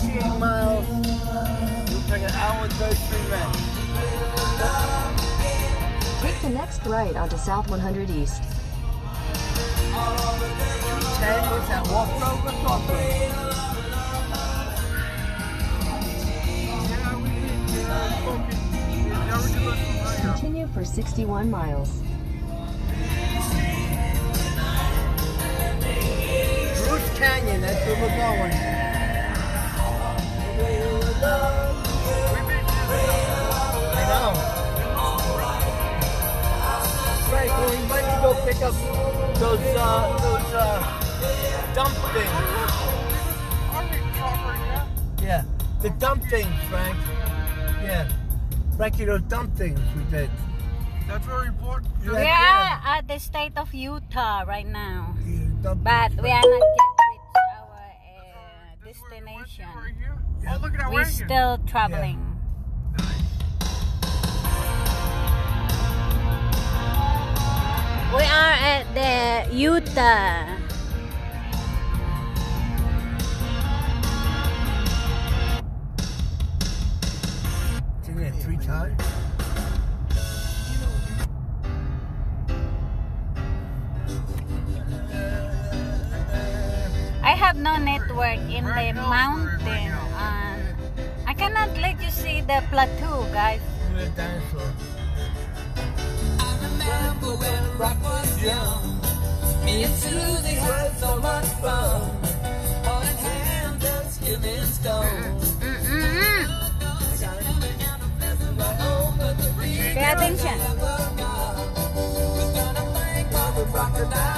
58 miles. Looks like an hour and 33 minutes. Take the next right onto South 100 East. 10, what's that? Walk road? What's walk road? Continue for 61 miles. Bruce Canyon, that's where we're going. I know. Frank, we went to go pick up those dump things. Yeah, the dump things, Frank. Yeah. Frankie, those dump things we did. That's where we bought. We are at the state of Utah right now, but we are not yet reached our destination. Right here? Oh, look at that We're wagon. still traveling. We are at the Utah. Seen it 3 times. I have no network in the mountain. I cannot let you see the plateau, guys. You're a dinosaur. Me and Susie had so much fun. Holding hands, just giving stones. Pay attention. We're gonna thank all the crocodiles.